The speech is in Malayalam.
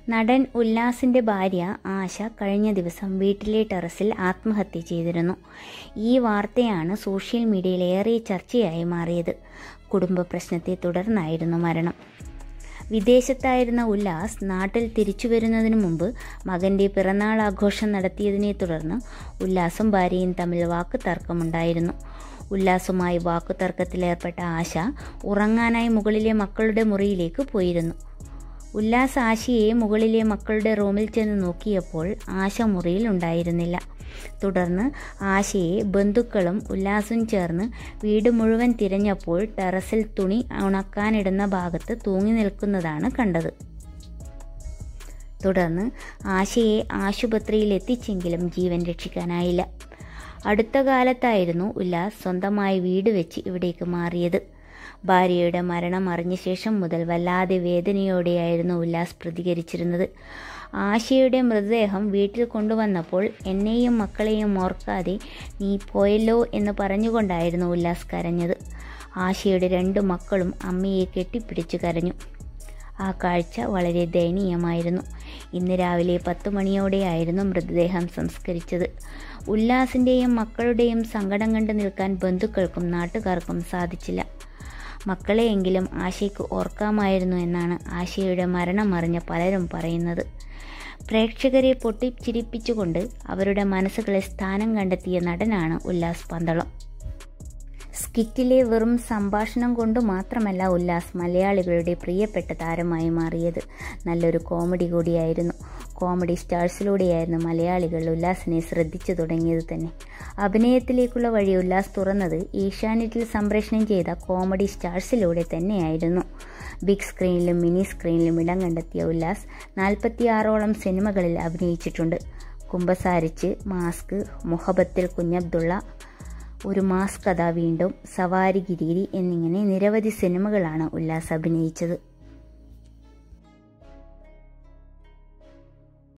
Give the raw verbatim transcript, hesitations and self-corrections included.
നടൻ ഉല്ലാസിൻ്റെ ഭാര്യ ആശ കഴിഞ്ഞ ദിവസം വീട്ടിലെ ടെറസിൽ ആത്മഹത്യ ചെയ്തിരുന്നു. ഈ വാർത്തയാണ് സോഷ്യൽ മീഡിയയിൽ ഏറെ ചർച്ചയായി മാറിയത്. കുടുംബ പ്രശ്നത്തെ തുടർന്നായിരുന്നു മരണം. വിദേശത്തായിരുന്ന ഉല്ലാസ് നാട്ടിൽ തിരിച്ചു വരുന്നതിനു മുമ്പ് മകൻ്റെ പിറന്നാൾ ആഘോഷം നടത്തിയതിനെ തുടർന്ന് ഉല്ലാസും ഭാര്യയും തമ്മിൽ വാക്ക് തർക്കമുണ്ടായിരുന്നു. ഉല്ലാസുമായി വാക്കുതർക്കത്തിലേർപ്പെട്ട ആശ ഉറങ്ങാനായി മുകളിലെ മക്കളുടെ മുറിയിലേക്ക് പോയിരുന്നു. ഉല്ലാസ് ആശയെ മുകളിലെ മക്കളുടെ റൂമിൽ ചെന്ന് നോക്കിയപ്പോൾ ആശ മുറിയിൽ ഉണ്ടായിരുന്നില്ല. തുടർന്ന് ആശയെ ബന്ധുക്കളും ഉല്ലാസും ചേർന്ന് വീട് മുഴുവൻ തിരഞ്ഞപ്പോൾ ടെറസിൽ തുണി ഉണക്കാനിടുന്ന ഭാഗത്ത് തൂങ്ങി നിൽക്കുന്നതാണ് കണ്ടത്. തുടർന്ന് ആശയെ ആശുപത്രിയിൽ എത്തിച്ചെങ്കിലും ജീവൻ രക്ഷിക്കാനായില്ല. അടുത്ത കാലത്തായിരുന്നു ഉല്ലാസ് സ്വന്തമായി വീട് വെച്ച് ഇവിടേക്ക് മാറിയത്. ഭാര്യയുടെ മരണം അറിഞ്ഞ ശേഷം മുതൽ വല്ലാതെ വേദനയോടെയായിരുന്നു ഉല്ലാസ് പ്രതികരിച്ചിരുന്നത്. ആശയുടെ മൃതദേഹം വീട്ടിൽ കൊണ്ടുവന്നപ്പോൾ എന്നെയും മക്കളെയും ഓർക്കാതെ നീ പോയല്ലോ എന്ന് പറഞ്ഞുകൊണ്ടായിരുന്നു ഉല്ലാസ് കരഞ്ഞത്. ആശയുടെ രണ്ടു മക്കളും അമ്മയെ കെട്ടിപ്പിടിച്ചു കരഞ്ഞു. ആ കാഴ്ച വളരെ ദയനീയമായിരുന്നു. ഇന്ന് രാവിലെ പത്തു മണിയോടെയായിരുന്നു മൃതദേഹം സംസ്കരിച്ചത്. ഉല്ലാസിൻ്റെയും മക്കളുടെയും സങ്കടം കണ്ടു നിൽക്കാൻ ബന്ധുക്കൾക്കും നാട്ടുകാർക്കും സാധിച്ചില്ല. മക്കളെയെങ്കിലും ആശയ്ക്ക് ഓർക്കാമായിരുന്നു എന്നാണ് ആശയുടെ മരണം അറിഞ്ഞ പലരും പറയുന്നത്. പ്രേക്ഷകരെ പൊട്ടിച്ചിരിപ്പിച്ചുകൊണ്ട് അവരുടെ മനസ്സുകളിൽ സ്ഥാനം കണ്ടെത്തിയ നടനാണ് ഉല്ലാസ് പന്തളം. സ്കിറ്റിലെ വെറും സംഭാഷണം കൊണ്ട് മാത്രമല്ല ഉല്ലാസ് മലയാളികളുടെ പ്രിയപ്പെട്ട താരമായി മാറിയത്. നല്ലൊരു കോമഡി കൂടിയായിരുന്നു. കോമഡി സ്റ്റാർസിലൂടെയായിരുന്നു മലയാളികൾ ഉല്ലാസിനെ ശ്രദ്ധിച്ചു തുടങ്ങിയത് തന്നെ. അഭിനയത്തിലേക്കുള്ള വഴി ഉല്ലാസ് തുറന്നത് ഏഷ്യാനെറ്റിൽ സംപ്രേഷണം ചെയ്ത കോമഡി സ്റ്റാർസിലൂടെ തന്നെയായിരുന്നു. ബിഗ് സ്ക്രീനിലും മിനി സ്ക്രീനിലും ഇടം കണ്ടെത്തിയ ഉല്ലാസ് നാൽപ്പത്തിയാറോളം സിനിമകളിൽ അഭിനയിച്ചിട്ടുണ്ട്. കുമ്പസാരിച്ച്, മാസ്ക്, മുഹബത്തിൽ കുഞ്ഞബ്ദുള്ള, ഒരു മാസ് കഥ വീണ്ടും, സവാരി ഗിരീരി എന്നിങ്ങനെ നിരവധി സിനിമകളാണ് ഉല്ലാസ് അഭിനയിച്ചത്.